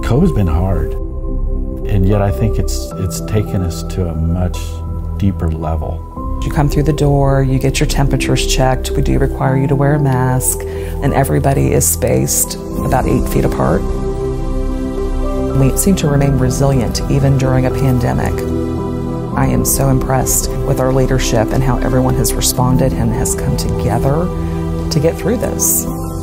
COVID's been hard, and yet I think it's taken us to a much deeper level. You come through the door, you get your temperatures checked, we do require you to wear a mask, and everybody is spaced about 8 feet apart. We seem to remain resilient even during a pandemic. I am so impressed with our leadership and how everyone has responded and has come together to get through this.